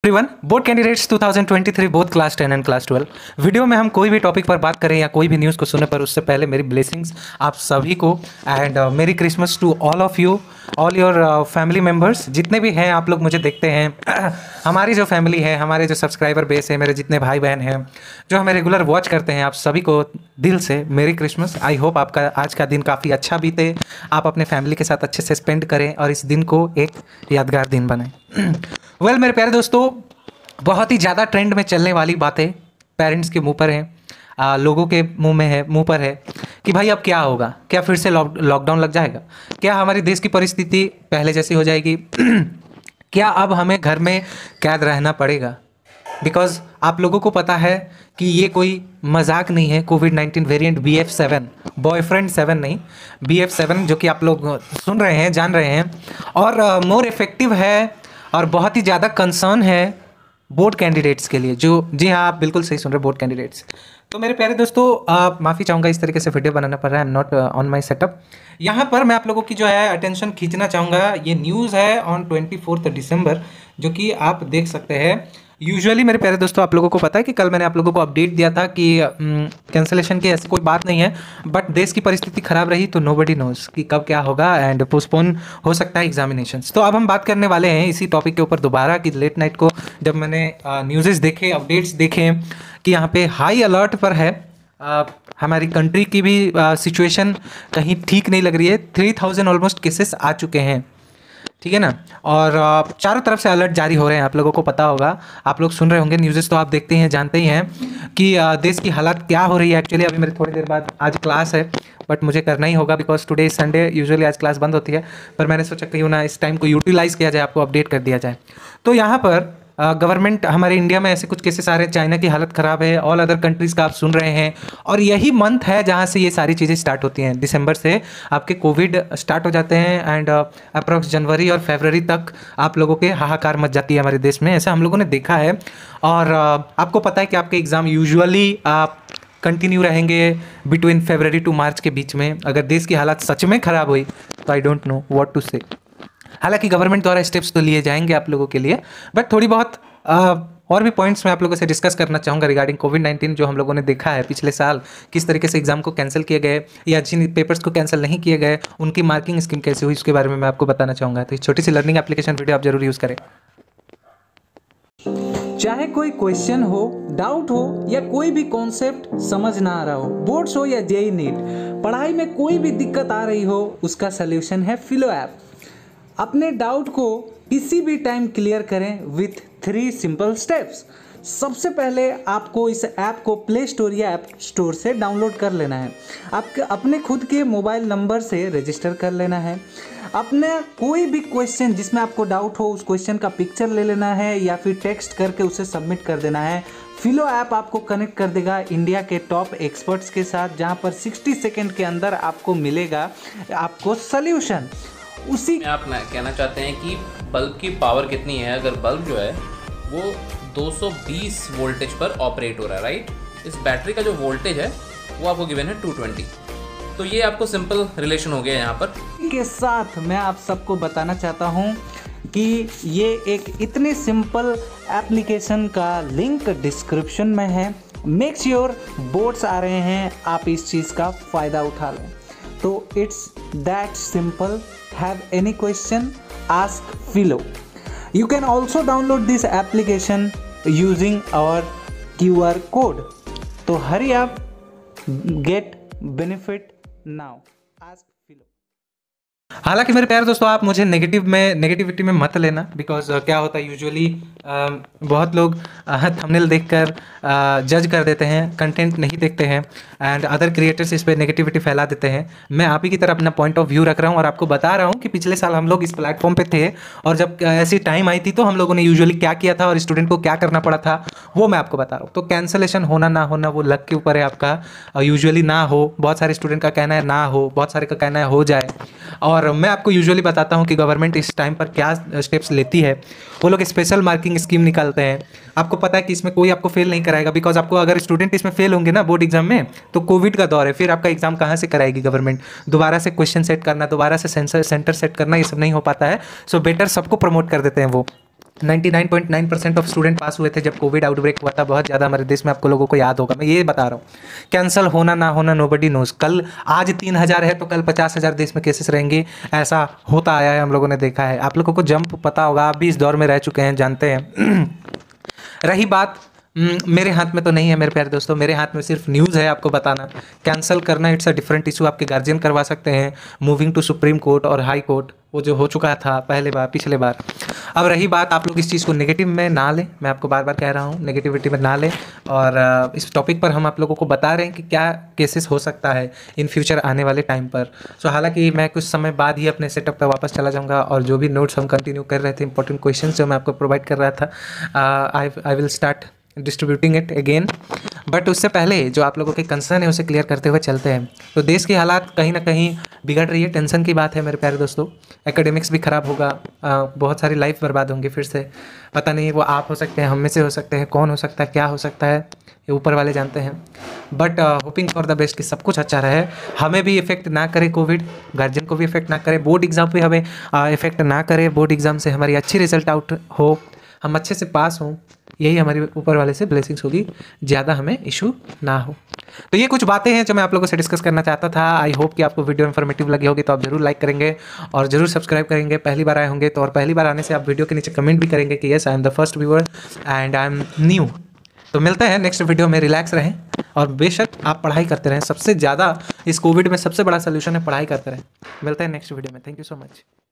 Everyone, board candidates 2023 both class 10 and class 12 video में हम कोई भी टॉपिक पर बात करें या कोई भी न्यूज़ को सुनने पर उससे पहले मेरी ब्लेसिंग्स आप सभी को and merry Christmas to all of you, all your family members जितने भी हैं आप लोग मुझे देखते हैं। हमारी जो फैमिली है, हमारे जो सब्सक्राइबर बेस है, मेरे जितने भाई बहन हैं जो हमें रेगुलर वॉच करते हैं, आप सभी को दिल से मेरी क्रिसमस। आई होप आपका आज का दिन काफ़ी अच्छा बीते, आप अपने फैमिली के साथ अच्छे से स्पेंड करें और इस दिन को एक यादगार दिन बनाएं। वेल मेरे प्यारे दोस्तों, बहुत ही ज़्यादा ट्रेंड में चलने वाली बातें पेरेंट्स के मुंह पर हैं, लोगों के मुंह पर है कि भाई अब क्या होगा, क्या फिर से लॉकडाउन लग जाएगा, क्या हमारे देश की परिस्थिति पहले जैसी हो जाएगी, क्या अब हमें घर में कैद रहना पड़ेगा। बिकॉज आप लोगों को पता है कि ये कोई मजाक नहीं है। कोविड-19 वेरिएंट BF7, बॉयफ्रेंड 7 नहीं, BF7 जो कि आप लोग सुन रहे हैं, जान रहे हैं, और मोर इफेक्टिव है और बहुत ही ज़्यादा कंसर्न है बोर्ड कैंडिडेट्स के लिए। जी हाँ, आप बिल्कुल सही सुन रहे हैं, बोर्ड कैंडिडेट्स। तो मेरे प्यारे दोस्तों, माफ़ी चाहूँगा इस तरीके से वीडियो बनाना पड़ रहा है, I am not on my setup. यहाँ पर मैं आप लोगों की जो है अटेंशन खींचना चाहूँगा। ये न्यूज़ है ऑन 24 दिसंबर, जो कि आप देख सकते हैं। यूजुअली मेरे प्यारे दोस्तों, आप लोगों को पता है कि कल मैंने आप लोगों को अपडेट दिया था कि कैंसिलेशन की ऐसी कोई बात नहीं है, बट देश की परिस्थिति खराब रही तो नोबडी नोज कि कब क्या होगा एंड पोस्टपोन हो सकता है एग्जामिनेशंस। तो अब हम बात करने वाले हैं इसी टॉपिक के ऊपर दोबारा कि लेट नाइट को जब मैंने न्यूज़ेस देखे, अपडेट्स देखे कि यहाँ पे हाई अलर्ट पर है। हमारी कंट्री की भी सिचुएशन कहीं ठीक नहीं लग रही है। 3000 ऑलमोस्ट केसेस आ चुके हैं, ठीक है ना, और चारों तरफ से अलर्ट जारी हो रहे हैं। आप लोगों को पता होगा, आप लोग सुन रहे होंगे, न्यूज़ेस तो आप देखते हैं, जानते ही हैं कि देश की हालत क्या हो रही है। एक्चुअली अभी मेरी थोड़ी देर बाद आज क्लास है, बट मुझे करना ही होगा because today is Sunday. Usually आज क्लास बंद होती है, पर मैंने सोचा क्यों ना इस टाइम को यूटिलाइज़ किया जाए, आपको अपडेट कर दिया जाए। तो यहाँ पर गवर्नमेंट, हमारे इंडिया में ऐसे कुछ केसेस आ रहे हैं, चाइना की हालत ख़राब है, ऑल अदर कंट्रीज़ का आप सुन रहे हैं, और यही मंथ है जहाँ से ये सारी चीज़ें स्टार्ट होती हैं। दिसंबर से आपके कोविड स्टार्ट हो जाते हैं एंड अप्रॉक्स जनवरी और फरवरी तक आप लोगों के हाहाकार मच जाती है हमारे देश में, ऐसा हम लोगों ने देखा है। और आपको पता है कि आपके एग्ज़ाम यूजुअली आप कंटिन्यू रहेंगे बिटवीन फरवरी टू मार्च के बीच में। अगर देश की हालत सच में ख़राब हुई तो I don't know what to say. हालांकि गवर्नमेंट द्वारा स्टेप्स तो लिए जाएंगे आप लोगों के लिए, बट थोड़ी बहुत और भी पॉइंट्स मैं आप लोगों से डिस्कस करना चाहूँगा रिगार्डिंग कोविड-19। जो हम लोगों ने देखा है पिछले साल, किस तरीके से एग्जाम को कैंसिल किए गए या जिन पेपर्स को कैंसिल नहीं किए गए उनकी मार्किंग स्कीम कैसे हुई, उसके बारे में मैं आपको बताना चाहूँगा। तो छोटी सी लर्निंग एप्लीकेशन वीडियो आप जरूर यूज़ करें। चाहे कोई क्वेश्चन हो, डाउट हो या कोई भी कॉन्सेप्ट समझ ना आ रहा हो, बोर्ड्स हो या जेईई नीट, पढ़ाई में कोई भी दिक्कत आ रही हो, उसका सलूशन है फिलो ऐप। अपने डाउट को किसी भी टाइम क्लियर करें विथ 3 सिंपल स्टेप्स। सबसे पहले आपको इस ऐप को प्ले स्टोर या ऐप स्टोर से डाउनलोड कर लेना है। आपके अपने खुद के मोबाइल नंबर से रजिस्टर कर लेना है। अपने कोई भी क्वेश्चन जिसमें आपको डाउट हो, उस क्वेश्चन का पिक्चर ले लेना है या फिर टेक्स्ट करके उसे सबमिट कर देना है। फिलो ऐप आपको कनेक्ट कर देगा इंडिया के टॉप एक्सपर्ट्स के साथ, जहां पर 60 सेकेंड के अंदर आपको मिलेगा आपको सल्यूशन। उसी में आप कहना चाहते हैं कि बल्ब की पावर कितनी है। अगर बल्ब जो है वो 220 वोल्टेज पर ऑपरेट हो रहा है, राइट, इस बैटरी का जो वोल्टेज है वो आपको गिवन है 220। तो ये आपको सिंपल रिलेशन हो गया यहाँ पर। के साथ मैं आप सबको बताना चाहता हूँ कि ये एक इतने सिंपल एप्लीकेशन का लिंक डिस्क्रिप्शन में है। मेक श्योर बोर्ड्स आ रहे हैं, आप इस चीज़ का फ़ायदा उठा लें। तो it's that simple. Have any question, ask Filo. You can also download this application using our QR code. तो hurry up, get benefit now. Ask Philo. हालांकि मेरे प्यारे दोस्तों, आप मुझे नेगेटिविटी में मत लेना, बिकॉज क्या होता है यूजुअली बहुत लोग थंबनेल देखकर जज कर देते हैं, कंटेंट नहीं देखते हैं एंड अदर क्रिएटर्स इस पर नेगेटिविटी फैला देते हैं। मैं आप ही की तरह अपना पॉइंट ऑफ व्यू रख रहा हूँ और आपको बता रहा हूँ कि पिछले साल हम लोग इस प्लेटफॉर्म पे थे और जब ऐसी टाइम आई थी तो हम लोगों ने यूजुअली क्या किया था और स्टूडेंट को क्या करना पड़ा था, वो मैं आपको बता रहा हूँ। तो कैंसलेशन होना ना होना वो लक के ऊपर है आपका। यूजुअली ना हो, बहुत सारे स्टूडेंट का कहना है ना हो, बहुत सारे का कहना है हो जाए। और मैं आपको यूजुअली बताता हूँ कि गवर्नमेंट इस टाइम पर क्या स्टेप्स लेती है। वो लोग स्पेशल मार्किंग स्कीम निकालते हैं। आपको पता है कि इसमें कोई आपको फेल नहीं कराएगा, बिकॉज आपको अगर स्टूडेंट इसमें फेल होंगे ना बोर्ड एग्जाम में, तो कोविड का दौर है, फिर आपका एग्जाम कहाँ से कराएगी गवर्नमेंट। दोबारा से क्वेश्चन सेट करना, दोबारा से सेंटर सेट करना, ये सब नहीं हो पाता है। सो बेटर सबको प्रमोट कर देते हैं वो। 99.9% ऑफ स्टूडेंट पास हुए थे जब कोविड आउटब्रेक हुआ था। बहुत ज़्यादा हमारे देश में आपको लोगों को याद होगा। मैं ये बता रहा हूँ, कैंसिल होना ना होना नोबडी नोज। कल आज 3,000 है तो कल 50,000 देश में केसेस रहेंगे, ऐसा होता आया है, हम लोगों ने देखा है। आप लोगों को जंप पता होगा, आप भी इस दौर में रह चुके हैं, जानते हैं। रही बात मेरे हाथ में तो नहीं है मेरे प्यारे दोस्तों, मेरे हाथ में सिर्फ न्यूज़ है आपको बताना। कैंसिल करना इट्स अ डिफरेंट इशू, आपके गार्जियन करवा सकते हैं, मूविंग टू सुप्रीम कोर्ट और हाई कोर्ट, वो जो हो चुका था पिछले बार। अब रही बात, आप लोग इस चीज़ को नेगेटिव में ना लें, मैं आपको बार बार कह रहा हूँ नेगेटिविटी में ना लें। और इस टॉपिक पर हम आप लोगों को बता रहे हैं कि क्या केसेस हो सकता है इन फ्यूचर आने वाले टाइम पर। सो हालांकि मैं कुछ समय बाद ही अपने सेटअप पर वापस चला जाऊँगा और जो भी नोट्स हम कंटिन्यू कर रहे थे, इंपॉर्टेंट क्वेश्चन जो मैं आपको प्रोवाइड कर रहा था, I will start distributing it again. But उससे पहले जो आप लोगों के कंसर्न है उसे क्लियर करते हुए चलते हैं। तो देश की हालात कहीं ना कहीं बिगड़ रही है, टेंशन की बात है मेरे प्यारे दोस्तों। एकेडमिक्स भी ख़राब होगा, बहुत सारी लाइफ बर्बाद होंगी फिर से। पता नहीं वो आप हो सकते हैं, हम में से हो सकते हैं, कौन हो सकता है, क्या हो सकता है, ये ऊपर वाले जानते हैं। But hoping for the best कि सब कुछ अच्छा रहे, हमें भी इफेक्ट ना करे कोविड, गार्जियन को भी इफेक्ट ना करे, बोर्ड एग्ज़ाम पे हमें इफेक्ट ना करे, बोर्ड एग्ज़ाम से हमारी अच्छी रिजल्ट आउट हो, हम अच्छे से पास हों, यही हमारी ऊपर वाले से ब्लेसिंग्स होगी, ज़्यादा हमें इशू ना हो। तो ये कुछ बातें हैं जो मैं आप लोगों से डिस्कस करना चाहता था। आई होप कि आपको वीडियो इन्फॉर्मेटिव लगी होगी, तो आप जरूर लाइक करेंगे और जरूर सब्सक्राइब करेंगे। पहली बार आए होंगे तो, और पहली बार आने से आप वीडियो के नीचे कमेंट भी करेंगे कि yes I am the first viewer and I am new. तो मिलते हैं नेक्स्ट वीडियो में, रिलैक्स रहें और बेशक आप पढ़ाई करते रहें। सबसे ज़्यादा इस कोविड में सबसे बड़ा सोल्यूशन है पढ़ाई करते रहें। मिलते हैं नेक्स्ट वीडियो में, थैंक यू सो मच।